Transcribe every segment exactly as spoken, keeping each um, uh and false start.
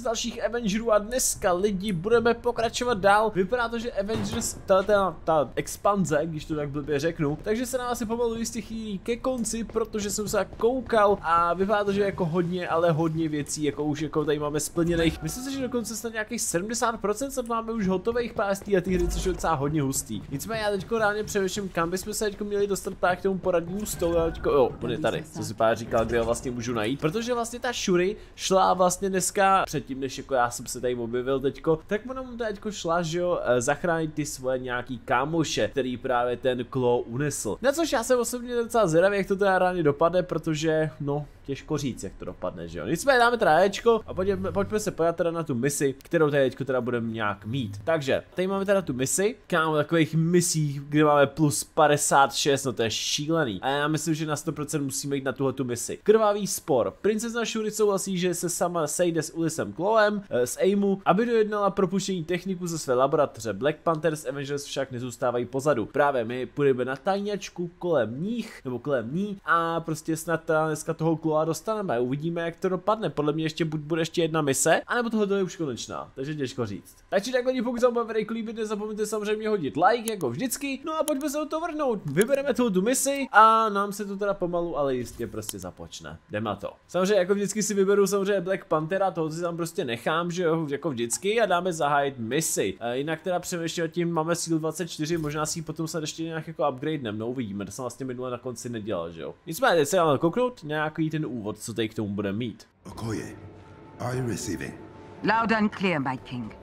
dalších Avengerů a dneska lidi budeme pokračovat dál. Vypadá to, že Avengers, ta, ta, ta expanze, když to tak blbě řeknu, takže se nám asi pomalu jistě chýlí ke konci, protože jsem se koukal a vypadá to, že jako hodně, ale hodně věcí, jako už jako tady máme splněných. Myslím si, že dokonce snad nějakých sedmdesát procent snad máme už hotových pár z té hry, což je docela hodně hustý. Nicméně já teďko reálně přemýšlím, kam bychom se teďko měli dostat právě k tomu poradnímu stolu. A teďko, jo, on je tady, co si pár říkal, kde ho vlastně můžu najít, protože vlastně ta Shuri šla vlastně dneska předtím, než jako já jsem se tady objevil teďko, tak ona mu teďko šla, že jo, zachránit ty svoje nějaký kámoše, který právě ten Claw unesl. Na což já jsem osobně docela zvědavý, jak to teda reálně dopadne, protože no, těžko říct, jak to dopadne, že jo. Nicméně dáme teda Ečko a pojďme, pojďme se pojat teda na tu misi, kterou tady teďko teda budeme nějak mít. Takže, tady máme teda tu misi, kámo, takových misí, kde máme plus padesát šest, no to je šílený. A já myslím, že na sto procent musíme jít na tuhle tu misi. Krvavý spor. Princezna Shuri souhlasí, že se sama sejde s Ulisem Clawem z Aimu, aby dojednala propuštění techniku ze své laboratoře. Black Panthers Avengers však nezůstávají pozadu. Právě my půjdeme na tajňačku kolem nich, nebo kolem ní a prostě snad dneska toho Clawa dostaneme. Uvidíme, jak to dopadne. Podle mě ještě buď bude ještě jedna mise, anebo tohle je už konečná. Takže těžko říct. Takže tak lidi, pokud se vám bude líbit, nezapomeňte samozřejmě hodit like, jako vždycky. No a pojďme se o to vrhnout. Vybereme tu misi a nám se to teda pomalu, ale jistě prostě započne. Jdeme na to. Samozřejmě jako vždycky si vyberu samozřejmě Black Panthera, toho si tam prostě nechám, že jo, jako vždycky a dáme zahájit misi. E, jinak teda přemýšlím, tím máme sílu dvacet čtyři, možná si ji potom se ještě nějak jako upgradeneme, no uvidíme, to jsem vlastně minule na konci nedělal, že jo. Nicméně, teď se dáme kouknout nějaký ten úvod, co tady k tomu bude mít. Okoye, are you receiving? Loud and clear, my king.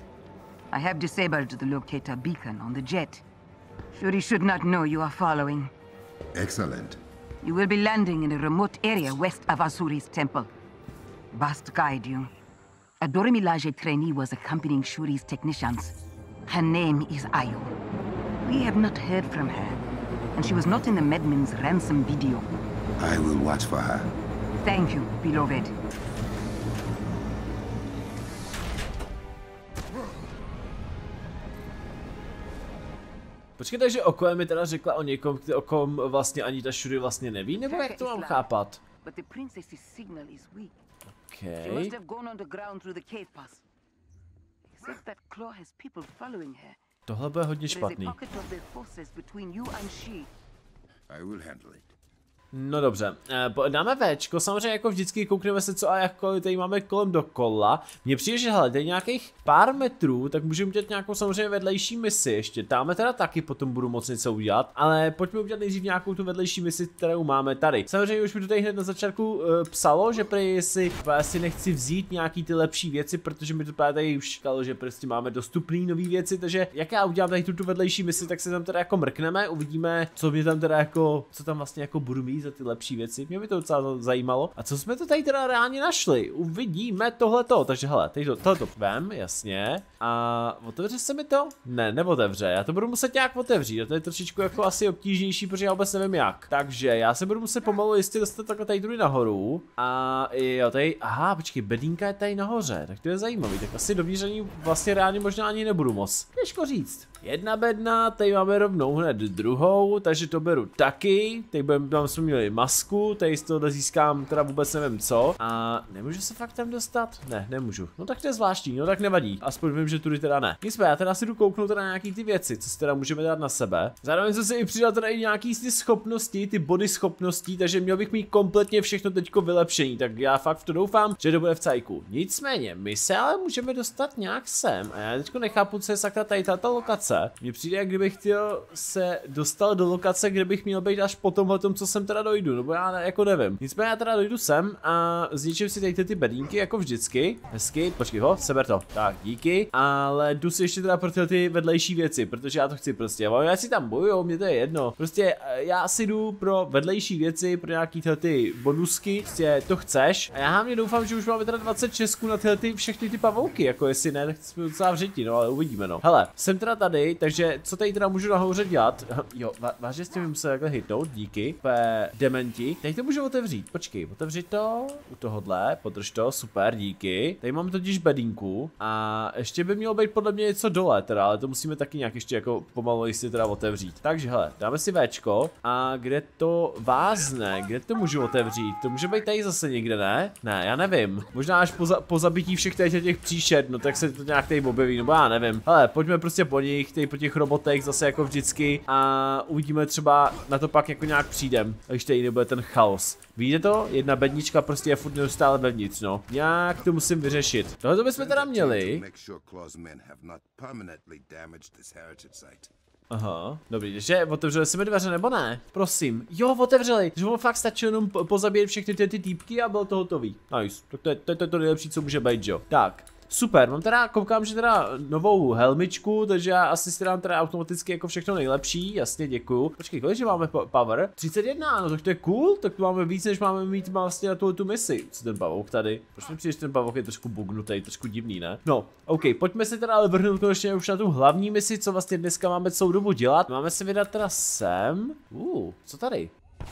I have disabled the locator beacon on the jet. Shuri should not know you are following. Excellent. You will be landing in a remote area west of Asuri's temple. Bast guide you. A Dorimilaje trainee was accompanying Shuri's technicians. Her name is Ayo. We have not heard from her, and she was not in the Medmen's ransom video. I will watch for her. Thank you, beloved. Počkej, takže Okoye mi teda řekla o někom, o kom vlastně ani ta Shuri vlastně neví, nebo jak to mám chápat? Okay. Tohle bude hodně špatný. I will handle it. No dobře, e, dáme Včko, samozřejmě jako vždycky koukneme se co a jakkoliv tady máme kolem dokola. Mně přijde, že hele, tady nějakých pár metrů, tak můžeme dělat nějakou samozřejmě vedlejší misi ještě. Táme teda taky potom budu moct něco udělat, ale pojďme udělat nejdřív nějakou tu vedlejší misi, kterou máme tady. Samozřejmě už mi to tady hned na začátku e, psalo, že prý si, si nechci vzít nějaký ty lepší věci, protože mi to právě tady už říkalo, že prostě máme dostupný nové věci, takže jak já udělám tady tu, tu vedlejší misi, tak se tam teda jako mrkneme, uvidíme, co mě tam teda jako, co tam vlastně jako budu mít za ty lepší věci. Mě by to docela zajímalo. A co jsme to tady teda reálně našli? Uvidíme tohleto. Takže hele, tady to, tohleto vem, jasně. A otevře se mi to? Ne, neotevře. Já to budu muset nějak otevřít. A to je trošičku jako asi obtížnější, protože já vůbec nevím jak. Takže já se budu muset pomalu jistě dostat takhle tady tudy nahoru. A jo, tady, aha, počkej, bedínka je tady nahoře. Tak to je zajímavý. Tak asi do výření vlastně reálně možná ani nebudu moc. Těžko říct. Jedna bedna, tady máme rovnou hned druhou, takže to beru taky. Tady budeme, tam jsme měli masku, tady z tohohle získám teda vůbec nevím co. A nemůžu se fakt tam dostat? Ne, nemůžu. No tak to je zvláštní, no tak nevadí. Aspoň vím, že tudy teda ne. Nicméně, já teda si jdu kouknout teda nějaký ty věci, co si teda můžeme dát na sebe. Zároveň jsem si i přidal teda i nějaký ty schopnosti, ty body schopností, takže měl bych mít kompletně všechno teďko vylepšení. Tak já fakt v to doufám, že to bude v cajku. Nicméně, my se ale můžeme dostat nějak sem. A já teďko nechápu, co je sakra tady tato lokace. Mně přijde, jak kdybych chtěl se dostal do lokace, kde bych měl být až po tomhletom, co sem teda dojdu, nebo já ne, jako nevím. Nicméně já teda dojdu sem a zničím si tady ty, ty bedínky, jako vždycky. Hezky, počkej ho, seber to. Tak, díky. Ale jdu si ještě teda pro ty, ty vedlejší věci, protože já to chci prostě. Já si tam bojuju, mě to je jedno. Prostě já si jdu pro vedlejší věci, pro nějaký tyhle ty bonusky. Prostě to chceš. A já hlavně doufám, že už máme teda dvacet šest na tyhle ty všechny ty pavouky, jako jestli ne, tak jsme docela v řiti, no ale uvidíme, no. Hele, jsem teda tady, takže co tady teda můžu nahoře dělat? Jo, vážně jste mi musel takhle hitnout, díky. P, dementi. Teď to můžu otevřít. Počkej, otevři to. U tohohle, podrž to, super, díky. Tady mám totiž bedínku. A ještě by mělo být podle mě něco dole, teda, ale to musíme taky nějak ještě jako pomalu jistě teda otevřít. Takže hele, dáme si Včko. A kde to vázne? Kde to můžu otevřít? To může být tady zase někde, ne? Ne, já nevím. Možná až po, za, po zabití všech těch, těch příšer, no tak se to nějak tady objeví, nebo já nevím. Hele, pojďme prostě po nich, tady po těch robotech zase jako vždycky a uvidíme třeba na to pak jako nějak přijdem, když tady nebude ten chaos. Víte to? Jedna bednička prostě je furt neustále vevnitř, no. Nějak to musím vyřešit. Tohle to bychom teda měli. Aha, dobrý, takže otevřeli jsme dveře nebo ne? Prosím, jo, otevřeli, že mu fakt stačilo jenom po pozabíjet všechny ty, ty týpky a bylo to hotový. Nice, tak to je to, to, to nejlepší, co může být, jo. Tak. Super, mám teda, koukám, že teda novou helmičku, takže já asi si dám teda automaticky jako všechno nejlepší, jasně, děkuju. Počkej, kolik že máme power? třicet jedna, no tak to je cool, tak to máme víc, než máme mít vlastně na tu, tu misi. Co ten pavouk tady? Proč mi přijde, že ten pavouk je trošku bugnutý, trošku divný, ne? No, ok, pojďme se teda ale vrhnout konečně už na tu hlavní misi, co vlastně dneska máme celou dobu dělat. Máme se vydat teda sem. Uh, co tady?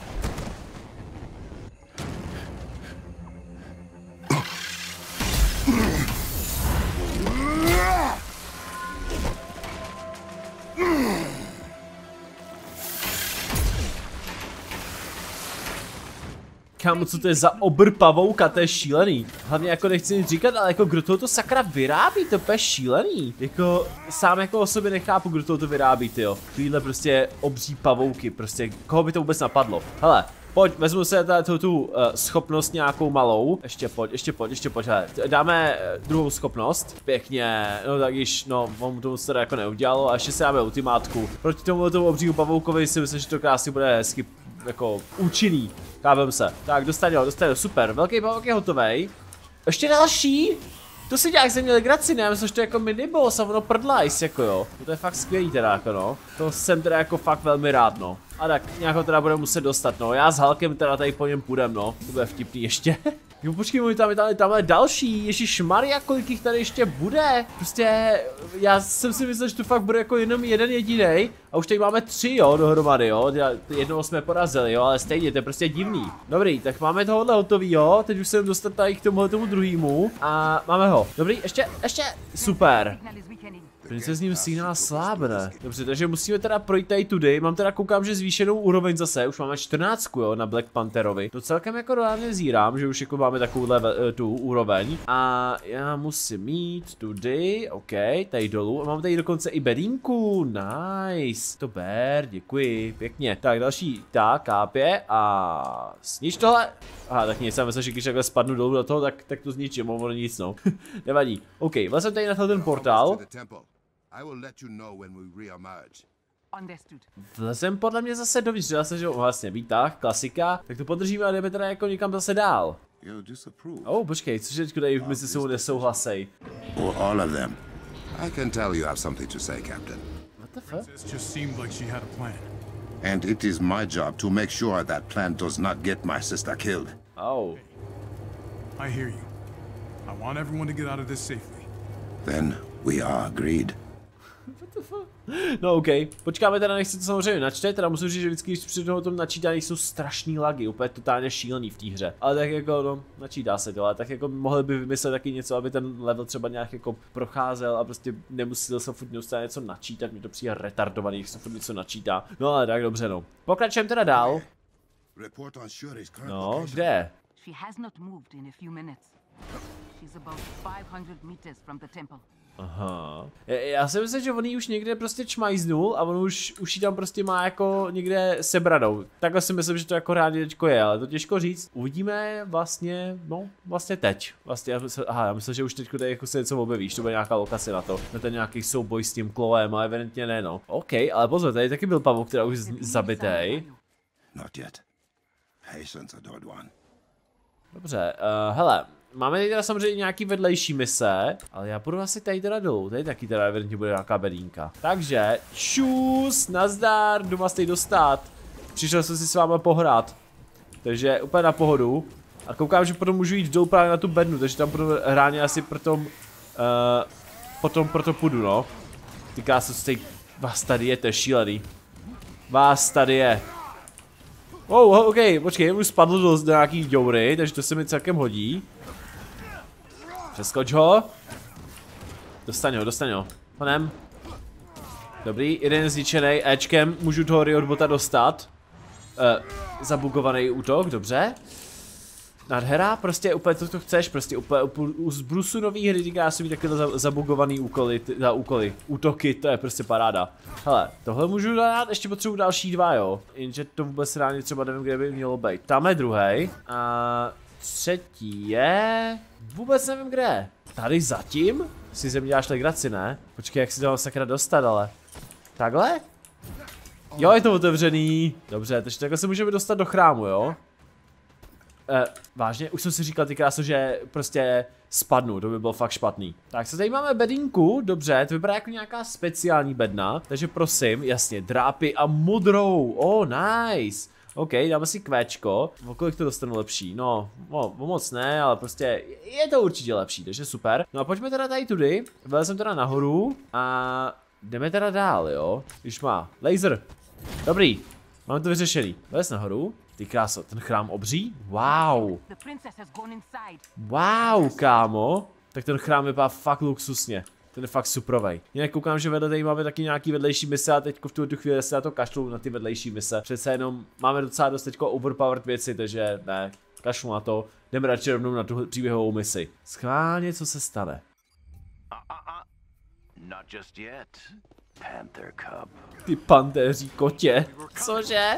Kámo, co to je za obr pavouka, to je šílený. Hlavně jako nechci nic říkat, ale jako kdo to sakra vyrábí, to je šílený. Jako sám jako o sobě nechápu, kdo to vyrábí, tyjo. Takovýhle prostě obří pavouky, prostě koho by to vůbec napadlo. Hele, pojď, vezmu se tady tu, tu uh, schopnost nějakou malou. Ještě pojď, ještě pojď, ještě pojď, hele. Dáme uh, druhou schopnost. Pěkně, no tak již, no, on to teda jako neudělalo a ještě se dáme ultimátku. Proti tomu tomu obřímu pavoukovi si myslím, že to krásně bude hezky jako účinný. Kávem se. Tak, dostane ho, dostane ho, super. Velký pavouk je hotovej. Ještě další? To si dělá, jak jsem měl legraci, ne? Myslím, že to je jako miniboss a ono prdlajs, jako jo. To je fakt skvělý teda, jako no. To jsem teda jako fakt velmi rád, no. A tak nějak ho teda budeme muset dostat, no. Já s Hulkem teda tady po něm půjdem, no. To bude vtipný ještě. Jo, počkej, můj, tam je tam, tam je další, ježišmarja, kolik jich tady ještě bude. Prostě, já jsem si myslel, že tu fakt bude jako jenom jeden jedinej. A už tady máme tři, jo, dohromady, jo. Jednoho jsme porazili, jo, ale stejně, to je prostě divný. Dobrý, tak máme tohohle hotový, jo. Teď už se dostat tady k tomuhle tomu druhému. A máme ho. Dobrý, ještě, ještě, super. Princezním signál slábne. Dobře, takže musíme teda projít tady tudy. Mám teda, koukám, že zvýšenou úroveň zase. Už máme čtrnáct, jo, na Black Pantherovi. To celkem jako reálně zírám, že už jako máme takovouhle tu úroveň. A já musím mít tudy, ok, tady dolů. A mám tady dokonce i bedínku, nice. To ber, děkuji, pěkně. Tak další, tak, kápě a sniž tohle. Aha, tak nic, já myslím, že když takhle spadnu dolů do toho, tak, tak to zničím, ono nic, no. Nevadí. Ok, vlastně tady na ten portál. Vlezem podle mě zase dovnitř, zase, že vlastně výtah, klasika, tak to podržíme a jdeme teda jako někam zase dál. Oh, počkej, cože teď tady mezi sebou nesouhlasej. All of them. I can tell you have something to say, Captain. What the fuck? It just seemed like she had a plan. And it is my job to make sure that plan does not get my sister killed. Oh. I hear you. I want everyone to get out of this safely. Then we are agreed. No ok, počkáme teda, než se to samozřejmě načte, teda musím říct, že vždycky, když při tom načítání jsou strašný lagy, úplně totálně šílený v té hře. Ale tak jako, no, načítá se to, ale tak jako mohli by vymyslet taky něco, aby ten level třeba nějak jako procházel a prostě nemusel se furt neustále něco načítat, mi to přijde retardovaný, když se furt něco načítá. No ale tak dobře, no. Pokračujeme teda dál. No, kde? She has not moved in a few minutes. She's about five hundred meters from the temple. Aha. Já si myslím, že on ji už někde prostě čmajznul a on už, už ji tam prostě má jako někde sebranou. Takhle si myslím, že to jako reálně teďko je, ale to těžko říct. Uvidíme vlastně, no, vlastně teď. Vlastně, já myslím, aha, já myslím, že už teďko tady jako se něco objevíš, to bude nějaká lokace na to. Na ten nějaký souboj s tím Chloem, ale evidentně ne, no. OK, ale pozor, tady taky byl pavouk, která už zabitej. Not yet. Patience, adored one. Dobře, uh, hele. Máme tady teda samozřejmě nějaký vedlejší mise, ale já půjdu asi tady teda dolů, tady taky teda evidentně bude nějaká bedínka. Takže, čus, nazdar, jdu vás tady dostat. Přišel jsem si s váma pohrát. Takže úplně na pohodu. A koukám, že potom můžu jít dolů právě na tu bednu, takže tam budu hráně asi potom, uh, potom proto půjdu, no. Ty krásno, co tady, vás tady je, to je šílený. Vás tady je. Oh, ok, počkej, už spadl do, do nějaký děury, takže to se mi celkem hodí. Přeskoč ho. Dostaň ho, dostaň ho. Honem. Dobrý, jeden zničený, Ečkem můžu toho Riotbota dostat. Uh, zabugovaný útok, dobře. Nádhera, prostě úplně to, co chceš, prostě úplně, úplně z brusu nový hry říká si takové za, zabugovaný úkoly, ty, za úkoly, útoky, to je prostě paráda. Hele, tohle můžu dát, ještě potřebuji další dva, jo. Jenže to vůbec rádi třeba nevím, kde by mělo být. Tam je druhý. A třetí je... Vůbec nevím kde. Tady zatím? Si ze mě děláš legraci, ne? Počkej, jak si to sakra dostat, ale... Takhle? Jo, je to otevřený. Dobře, takže takhle se můžeme dostat do chrámu, jo? Eh, vážně, už jsem si říkal ty kráso, že prostě spadnu, to by bylo fakt špatný. Tak, co tady máme bedinku, dobře, to vypadá jako nějaká speciální bedna, takže prosím, jasně, drápy a modrou, oh nice. OK, dáme si kvéčko, o kolik to dostanu lepší, no, no, moc ne, ale prostě je to určitě lepší, takže super. No a pojďme teda tady tudy, vylezem teda nahoru a jdeme teda dál, jo, když má laser, dobrý, máme to vyřešený, vylez nahoru. Ty kráso, ten chrám obří? Wow. Wow, kámo. Tak ten chrám vypadá fakt luxusně. Ten je fakt suprovej. Jinak koukám, že vedle tady máme taky nějaký vedlejší mise a teďko v tu chvíli se na to kašlu na ty vedlejší mise. Přece jenom máme docela dost teďko overpowered věci, takže ne, kašlu na to. Jdeme radši rovnou na tu příběhovou misi. Schválně, co se stane. Ty pantéří kotě. Cože?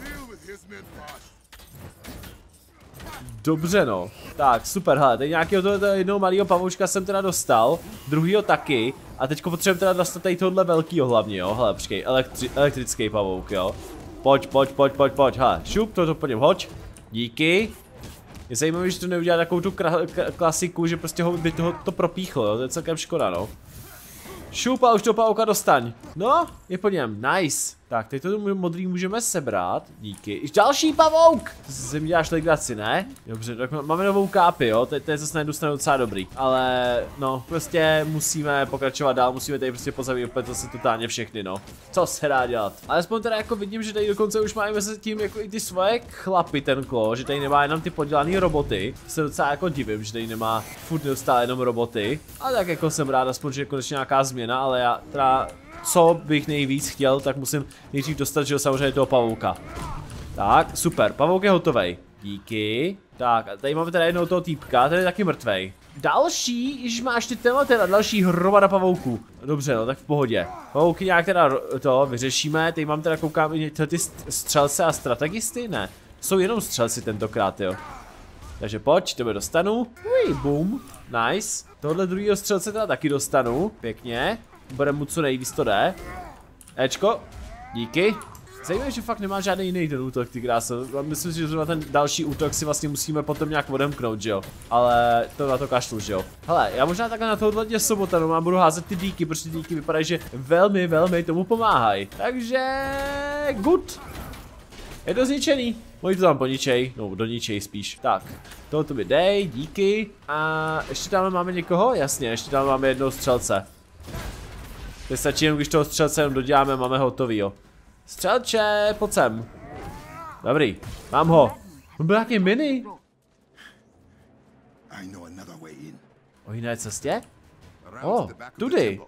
Dobře no, tak super, hele, tady nějakého tohoto jednoho malého pavoučka jsem teda dostal, druhýho taky, a teďko potřebujeme teda dostat tady tohle velkýho hlavně, jo, hele, počkej, elektri elektrický pavouk, jo, pojď, pojď, pojď, pojď, pojď, hele, šup, toto po něm hoď, díky, je zajímavé, že to neudělá takovou tu klasiku, že prostě ho by toho to propíchlo, jo, to je celkem škoda, no. Šup a už toho pavouka dostaň. No, je po něm, nice. Tak, teď to modrý můžeme sebrat, díky. Už další pavouk! Zase mi děláš legraci, ne? Dobře, tak máme novou kápy, jo, to je zase na jednu stranu docela dobrý. Ale, no, prostě musíme pokračovat dál, musíme tady prostě pozabít opět zase totálně všechny, no. Co se dá dělat? Alespoň teda jako vidím, že tady dokonce už máme se tím jako i ty svoje chlapy, ten klo, že tady nemá jenom ty podělané roboty. Se docela jako divím, že tady nemá furt neustále jenom roboty. A tak jako jsem rád, aspoň, že je konečně nějaká změna, ale já teda... Co bych nejvíc chtěl, tak musím nejdřív dostat, že jo, samozřejmě toho pavouka. Tak, super, pavouk je hotovej. Díky. Tak, a tady máme teda jednoho toho týpka, ten je taky mrtvej. Další, již máš ty tenhle teda, další hromada pavouků. Dobře, no, tak v pohodě. Pavouky nějak teda to vyřešíme, tady mám teda, koukám, ty střelce a strategisty, ne. Jsou jenom střelci tentokrát, jo. Takže pojď, tebe dostanu. Ui, boom, nice. Tohle druhého střelce teda taky dostanu, pěkně. Bude mu co nejvíc to jde. Ečko, díky. Zajímavé, že fakt nemá žádný jiný ten útok, ty kráso. Myslím si, že zrovna ten další útok si vlastně musíme potom nějak odemknout, že jo. Ale to na to kašlu, že jo. Hele, já možná takhle na tohle dně sobota, no, mám budu házet ty díky, protože ty díky vypadají, že velmi, velmi tomu pomáhají. Takže... good. Je to zničený. Můj to tam poničej, no doničej spíš. Tak, tohle mi dej, díky. A ještě tam máme někoho? Jasně, ještě tam máme jednoho střelce. To stačí jenom, když toho střelce jenom doděláme, máme hotový, jo. Střelče, pojď sem. Dobrý, mám ho. On byl nějaký mini. O jiné cestě? O, tudy.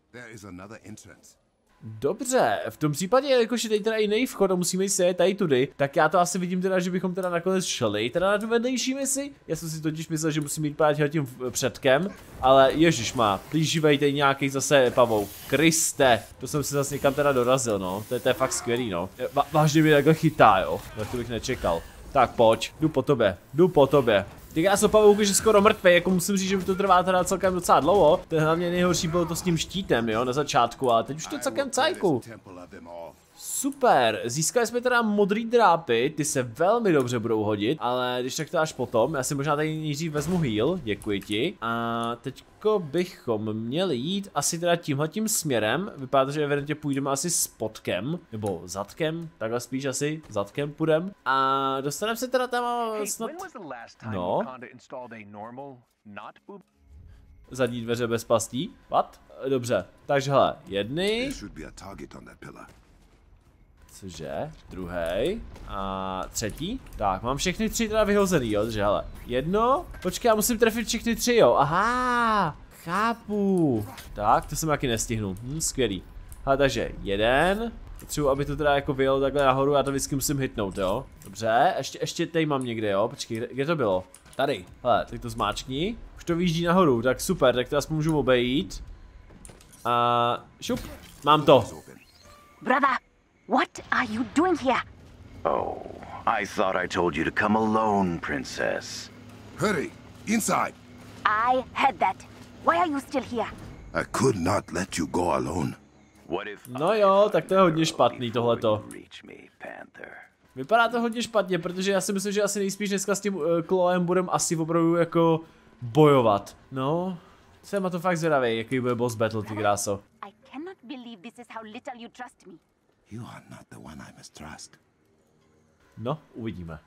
Dobře, v tom případě, jakož je tady teda jiný vchod a musíme jít se tady tudy, tak já to asi vidím teda, že bychom teda nakonec šli teda na tu vedlejší misi. Já jsem si totiž myslel, že musím jít právě tím předkem, ale ježišmá, plíživej tady nějaký zase pavouk. Kriste, to jsem si zase někam teda dorazil, no, to je, to je fakt skvělý, no. Vážně mi takhle chytá, jo, tak to bych nečekal. Tak pojď, jdu po tobě, jdu po tobě. Ty já jsem pavouk, že skoro mrtvý, jako musím říct, že mi to trvá teda celkem docela dlouho. To hlavně nejhorší bylo to s tím štítem, jo, na začátku, ale teď už to je celkem cajku. Super, získali jsme teda modrý drápy, ty se velmi dobře budou hodit, ale když tak to až potom, já si možná tady nejdřív vezmu heal, děkuji ti. A teďko bychom měli jít asi teda tímhletím směrem, vypadá, že evidentně půjdeme asi spodkem, nebo zadkem, takhle spíš asi zadkem půjdem. A dostaneme se teda tam snad... No. Zadní dveře bez pastí, what? Dobře, takže hele, jedny... Cože? Druhý. A třetí. Tak, mám všechny tři teda vyhozený, jo, takže hele. Jedno. Počkej, já musím trefit všechny tři, jo. Aha, chápu. Tak, to jsem taky nestihnul. Hm, skvělý. Hele, takže jeden. Potřebuji, aby to teda jako vyjelo takhle nahoru, já to vždycky musím hitnout, jo. Dobře, ještě, ještě tady mám někde, jo. Počkej, kde, kde to bylo? Tady. Hele, tak to zmáčkni. Už to vyjíždí nahoru, tak super, tak to aspoň můžu obejít. A šup, mám to. Brother, what are you doing here? Oh, I thought I told you to come alone, princess. Hurry, inside. I heard that. Why are you still here? I could not let you go alone. What if No jo, tak to je hodně špatný tohleto. reach me, Panther? Vypadá to hodně špatně, protože já si myslím, že asi nejspíš dneska s tím uh, Chloem budem asi opravdu jako bojovat. No, jsem na to fakt zvědavý, jaký bude boss battle, ty kráso. I cannot believe this is how little you trust me. You are not the one I must trust. No, uvidíme.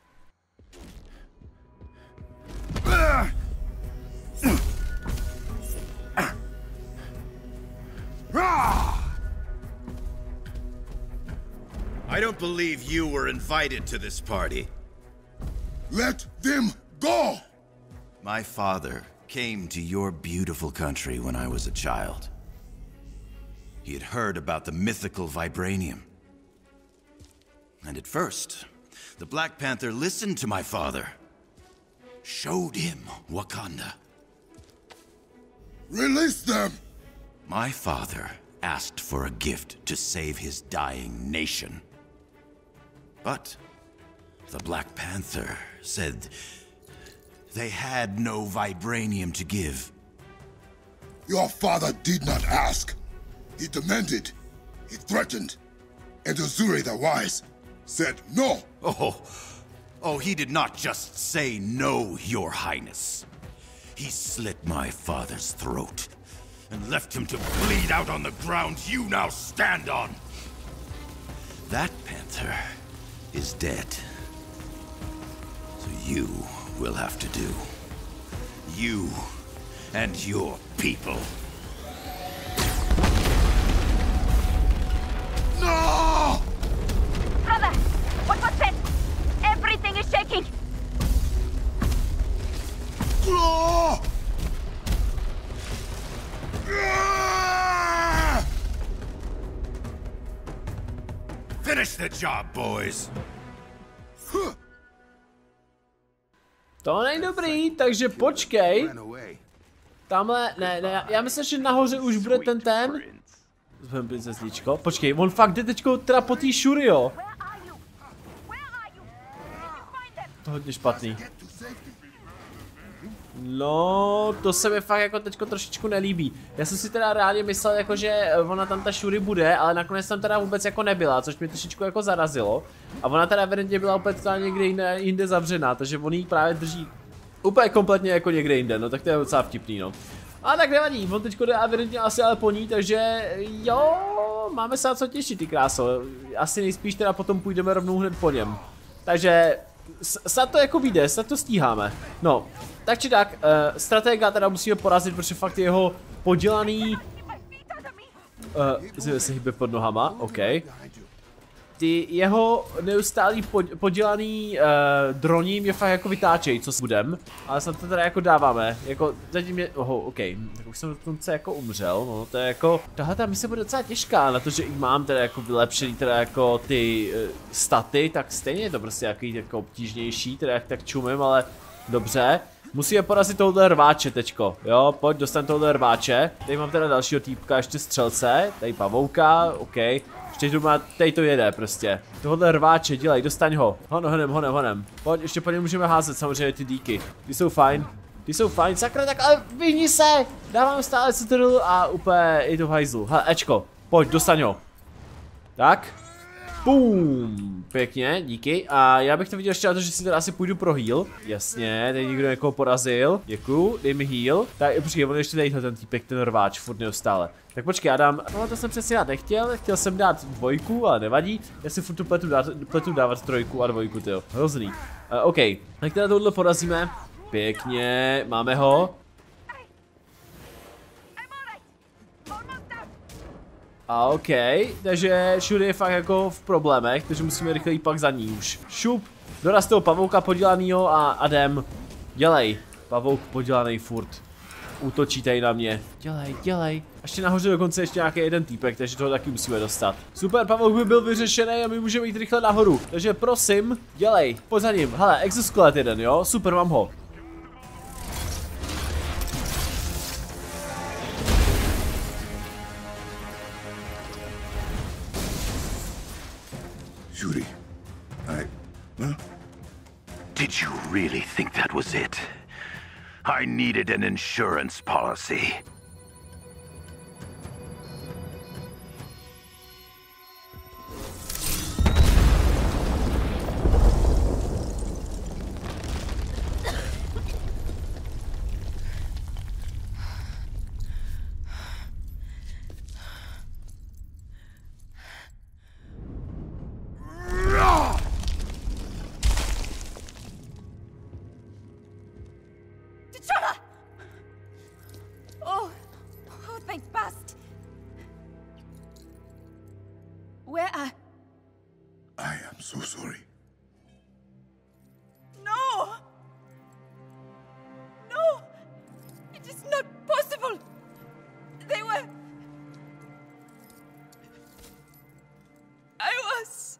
I don't believe you were invited to this party. Let them go! My father came to your beautiful country when I was a child. He had heard about the mythical vibranium. And at first, the Black Panther listened to my father. Showed him Wakanda. Release them! My father asked for a gift to save his dying nation. But the Black Panther said they had no vibranium to give. Your father did not ask. He demanded. He threatened. And Azuri the Wise said no. Oh, oh, he did not just say no, Your Highness. He slit my father's throat and left him to bleed out on the ground you now stand on. That panther is dead. So you will have to do. You and your people. No! Brother, what was that? Everything is shaking. No! Finish the job, boys. To není dobrý, takže počkej. Ran away. Tamhle, ne, ne, já myslím, že nahoře už bude ten ten. Zvem princezličko. Počkej, on fakt jde teďko teda po tý šury, jo. Where are you? Where are you? Did you find them? To je hodně špatný. No, to se mi fakt jako teďko trošičku nelíbí. Já jsem si teda reálně myslel jako, že ona tam ta šury bude, ale nakonec tam teda vůbec jako nebyla, což mě trošičku jako zarazilo. A ona teda evidentně byla úplně totálně někde jinde, jinde zavřená, takže on jí právě drží úplně kompletně jako někde jinde, no tak to je docela vtipný, no. A tak nevadí, on teďko jde evidentně asi ale po ní, takže jo, máme se na co těšit, ty kráso. Asi nejspíš teda potom půjdeme rovnou hned po něm. Takže snad to jako vyjde, snad to stíháme. No, tak či tak, uh, stratega teda musíme porazit, protože fakt je jeho podělaný... Uh, se hýbe pod nohama, OK. Ty jeho neustálý podělaný uh, droni mě fakt jako vytáčejí, co s budem. Ale snad to teda jako dáváme, jako zatím je, oho, OK, tak už jsem dokonce jako umřel, no to je jako, tahle ta mise bude docela těžká, na to, že i mám teda jako vylepšený teda jako ty uh, staty, tak stejně je to prostě jaký jako obtížnější, teda jak tak čumím, ale dobře. Musíme porazit tohle rváče teďko, jo, pojď, dostaň tohle rváče. Tady mám teda dalšího týpka, ještě střelce, tady pavouka, OK. Ještě tu má, tady to jede prostě. Tohle rváče, dělej, dostaň ho. Honem, honem, honem, honem. Pojď, ještě po něm můžeme házet samozřejmě ty díky. Ty jsou fajn. Ty jsou fajn, sakra, tak ale vyhni se. Dávám stále C T R L a úplně je to v hajzlu. Hele, Ečko, pojď, dostaň ho. Tak. Boom. Pěkně, díky. A já bych to viděl ještě na to, že si teda asi půjdu pro heal. Jasně, tady někdo někoho porazil. Děkuju, dej mi heal. Tak počkej, on ještě tady ten týpek, ten rváč, furt neustále. Tak počkej, já dám, no to jsem přesně dát nechtěl, chtěl jsem dát dvojku, ale nevadí. Já si furt tu pletu, dát, pletu dávat trojku a dvojku, tyjo, hrozný. Uh, OK, tak teda tohle porazíme. Pěkně, máme ho. A OK, takže Shuri je fakt jako v problémech, takže musíme rychle jít pak za ní už. Šup, doraz toho pavouka podělanýho a Adem, dělej. Pavouk podělaný furt. Útočí tady na mě. Dělej, dělej. Ještě nahoře dokonce ještě nějaký jeden týpek, takže toho taky musíme dostat. Super, pavouk by byl vyřešený a my můžeme jít rychle nahoru. Takže prosím, dělej, pojď za ním. Hele, exoskelet jeden, jo? Super, mám ho. Shuri, I... Huh? Did you really think that was it? I needed an insurance policy. Where are... I am so sorry. No! No! It is not possible! They were... I was...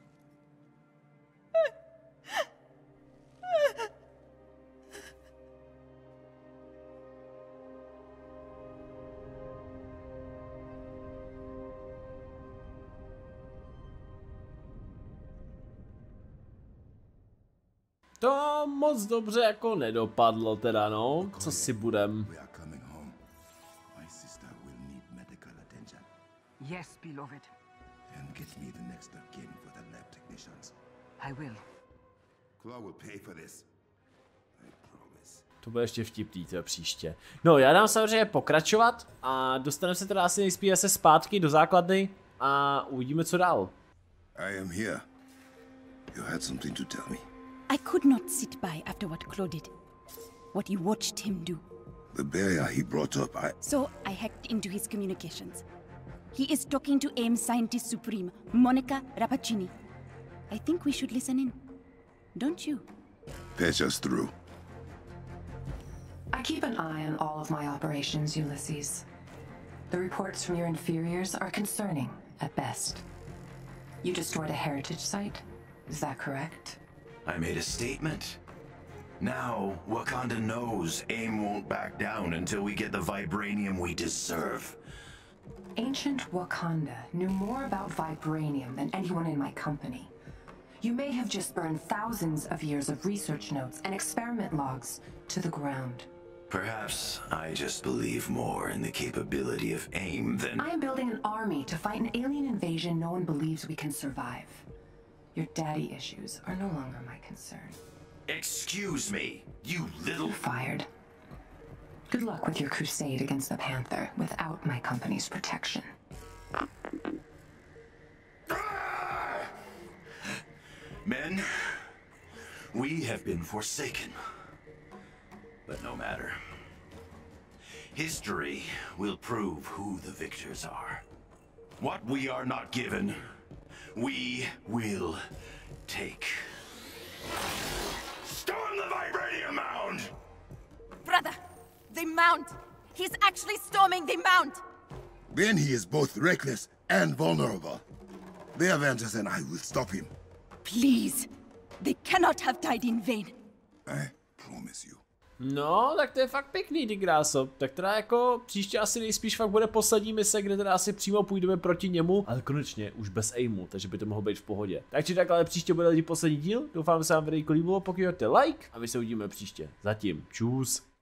To moc dobře jako nedopadlo teda, no. Co si budem? We are coming home. My sister will need medical attention. Yes, beloved. And get me the next of kin for the lab technicians. I will. Claw will pay for this. I promise. To bude ještě vtipný, to je příště. No, já dám samozřejmě pokračovat a dostaneme se teda asi nejspíš se zpátky do základny a uvidíme, co dál. I am here. You had something to tell me. I could not sit by after what Claude did. What you watched him do. The barrier he brought up, I... So I hacked into his communications. He is talking to AIM Scientist Supreme, Monica Rappaccini. I think we should listen in. Don't you? Patch us through. I keep an eye on all of my operations, Ulysses. The reports from your inferiors are concerning, at best. You destroyed a heritage site? Is that correct? I made a statement. Now, Wakanda knows AIM won't back down until we get the vibranium we deserve. Ancient Wakanda knew more about vibranium than anyone in my company. You may have just burned thousands of years of research notes and experiment logs to the ground. Perhaps I just believe more in the capability of AIM than... I am building an army to fight an alien invasion no one believes we can survive. Your daddy issues are no longer my concern. Excuse me, you little... Fired. Good luck with your crusade against the Panther without my company's protection. Men, we have been forsaken. But no matter. History will prove who the victors are. What we are not given, we will take. Storm the Vibranium Mound! Brother, the Mount! He's actually storming the Mount! Then he is both reckless and vulnerable. The Avengers and I will stop him. Please, they cannot have died in vain. I promise you. No, tak to je fakt pěkný, ty kráso. Tak teda jako příště asi nejspíš fakt bude poslední mise, kde teda asi přímo půjdeme proti němu, ale konečně už bez aimu, takže by to mohlo být v pohodě. Takže tak, ale příště bude poslední díl. Doufám, že se vám video líbilo, pokud dáte like a my se uvidíme příště. Zatím, čus.